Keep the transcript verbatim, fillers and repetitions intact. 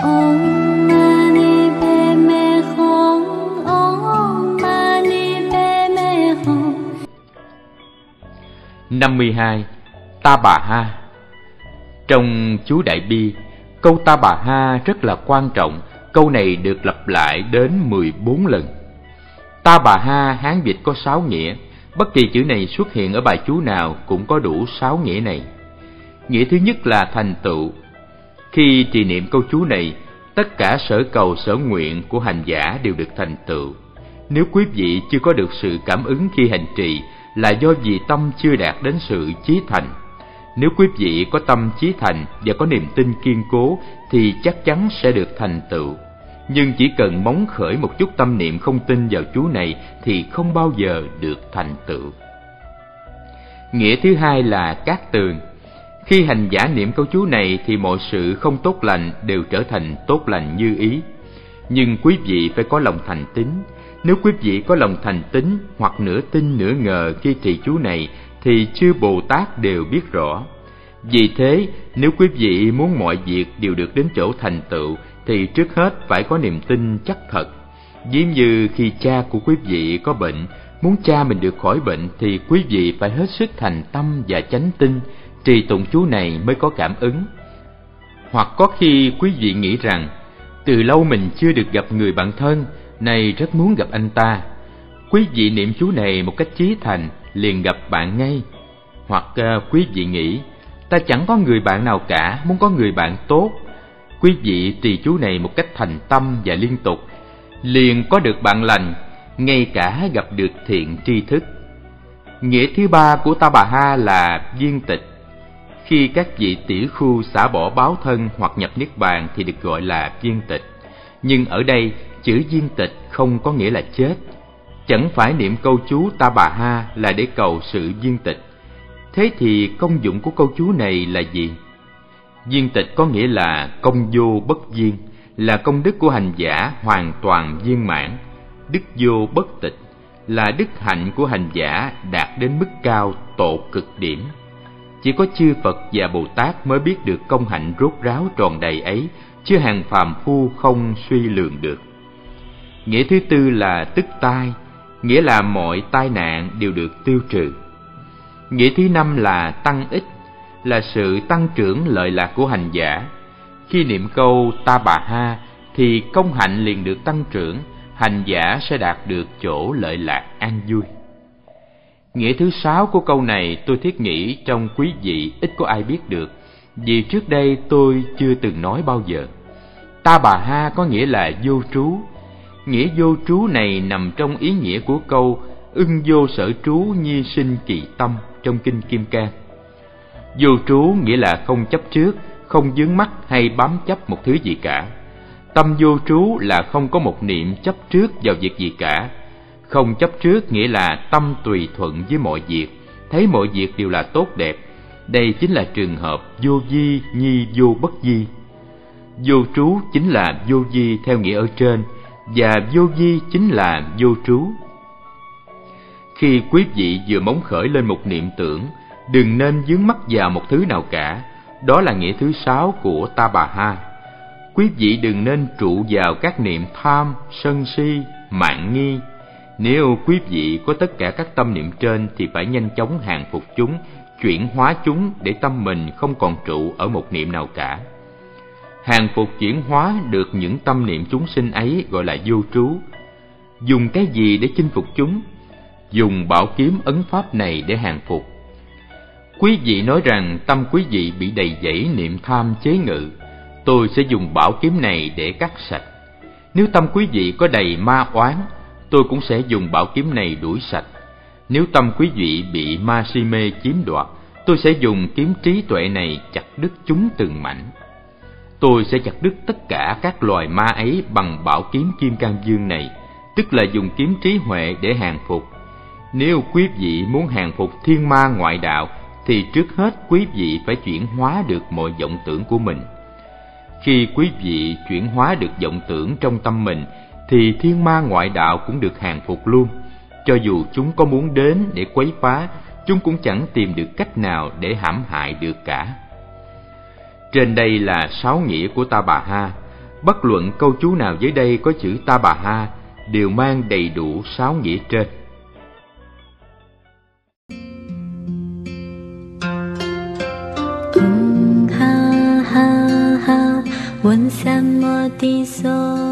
Om Mani Padme Hum. Om Mani Padme Hum. năm mươi hai. Ta Bà Ha. Trong chú Đại Bi, câu Ta Bà Ha rất là quan trọng. Câu này được lặp lại đến mười bốn lần. Ta Bà Ha Hán dịch có sáu nghĩa. Bất kỳ chữ này xuất hiện ở bài chú nào cũng có đủ sáu nghĩa này. Nghĩa thứ nhất là thành tựu. Khi trì niệm câu chú này, tất cả sở cầu sở nguyện của hành giả đều được thành tựu. Nếu quý vị chưa có được sự cảm ứng khi hành trì, là do vì tâm chưa đạt đến sự chí thành. Nếu quý vị có tâm chí thành và có niềm tin kiên cố thì chắc chắn sẽ được thành tựu. Nhưng chỉ cần móng khởi một chút tâm niệm không tin vào chú này thì không bao giờ được thành tựu. Nghĩa thứ hai là cát tường. Khi hành giả niệm câu chú này thì mọi sự không tốt lành đều trở thành tốt lành như ý. Nhưng quý vị phải có lòng thành tín. Nếu quý vị có lòng thành tín hoặc nửa tin nửa ngờ khi trì chú này thì chư Bồ Tát đều biết rõ. Vì thế, nếu quý vị muốn mọi việc đều được đến chỗ thành tựu thì trước hết phải có niềm tin chắc thật. Ví như khi cha của quý vị có bệnh, muốn cha mình được khỏi bệnh thì quý vị phải hết sức thành tâm và chánh tin, trì tụng chú này mới có cảm ứng. Hoặc có khi quý vị nghĩ rằng từ lâu mình chưa được gặp người bạn thân, này rất muốn gặp anh ta. Quý vị niệm chú này một cách chí thành, liền gặp bạn ngay. Hoặc uh, quý vị nghĩ ta chẳng có người bạn nào cả, muốn có người bạn tốt. Quý vị trì chú này một cách thành tâm và liên tục, liền có được bạn lành, ngay cả gặp được thiện tri thức. Nghĩa thứ ba của Ta Bà Ha là viên tịch. Khi các vị tỷ khu xả bỏ báo thân hoặc nhập niết bàn thì được gọi là viên tịch. Nhưng ở đây chữ viên tịch không có nghĩa là chết. Chẳng phải niệm câu chú Ta Bà Ha là để cầu sự viên tịch. Thế thì công dụng của câu chú này là gì? Viên tịch có nghĩa là công vô bất viên, là công đức của hành giả hoàn toàn viên mãn. Đức vô bất tịch là đức hạnh của hành giả đạt đến mức cao tột cực điểm. Chỉ có chư Phật và Bồ Tát mới biết được công hạnh rốt ráo tròn đầy ấy, chứ hàng phàm phu không suy lường được. Nghĩa thứ tư là tức tai, nghĩa là mọi tai nạn đều được tiêu trừ. Nghĩa thứ năm là tăng ích, là sự tăng trưởng lợi lạc của hành giả. Khi niệm câu Ta Bà Ha thì công hạnh liền được tăng trưởng, hành giả sẽ đạt được chỗ lợi lạc an vui. Nghĩa thứ sáu của câu này tôi thiết nghĩ trong quý vị ít có ai biết được, vì trước đây tôi chưa từng nói bao giờ. Ta Bà Ha có nghĩa là vô trú. Nghĩa vô trú này nằm trong ý nghĩa của câu ưng vô sở trú nhi sinh kỳ tâm trong Kinh Kim Cang. Vô trú nghĩa là không chấp trước, không vướng mắc hay bám chấp một thứ gì cả. Tâm vô trú là không có một niệm chấp trước vào việc gì cả. Không chấp trước nghĩa là tâm tùy thuận với mọi việc, thấy mọi việc đều là tốt đẹp. Đây chính là trường hợp vô vi nhi vô bất vi. Vô trú chính là vô vi theo nghĩa ở trên, và vô vi chính là vô trú. Khi quý vị vừa móng khởi lên một niệm tưởng, đừng nên vướng mắc vào một thứ nào cả. Đó là nghĩa thứ sáu của Ta Bà Ha. Quý vị đừng nên trụ vào các niệm tham, sân si, mạn nghi. Nếu quý vị có tất cả các tâm niệm trên thì phải nhanh chóng hàng phục chúng, chuyển hóa chúng để tâm mình không còn trụ ở một niệm nào cả. Hàng phục chuyển hóa được những tâm niệm chúng sinh ấy gọi là vô trú. Dùng cái gì để chinh phục chúng? Dùng bảo kiếm ấn pháp này để hàng phục. Quý vị nói rằng tâm quý vị bị đầy dẫy niệm tham chế ngự, tôi sẽ dùng bảo kiếm này để cắt sạch. Nếu tâm quý vị có đầy ma oán, tôi cũng sẽ dùng bảo kiếm này đuổi sạch. Nếu tâm quý vị bị ma si mê chiếm đoạt, tôi sẽ dùng kiếm trí tuệ này chặt đứt chúng từng mảnh. Tôi sẽ chặt đứt tất cả các loài ma ấy bằng bảo kiếm Kim Cang Dương này, tức là dùng kiếm trí huệ để hàng phục. Nếu quý vị muốn hàng phục thiên ma ngoại đạo, thì trước hết quý vị phải chuyển hóa được mọi vọng tưởng của mình. Khi quý vị chuyển hóa được vọng tưởng trong tâm mình, thì thiên ma ngoại đạo cũng được hàng phục luôn. Cho dù chúng có muốn đến để quấy phá, chúng cũng chẳng tìm được cách nào để hãm hại được cả. Trên đây là sáu nghĩa của Ta Bà Ha. Bất luận câu chú nào dưới đây có chữ Ta Bà Ha đều mang đầy đủ sáu nghĩa trên. Ha ha ha, 问三摩地所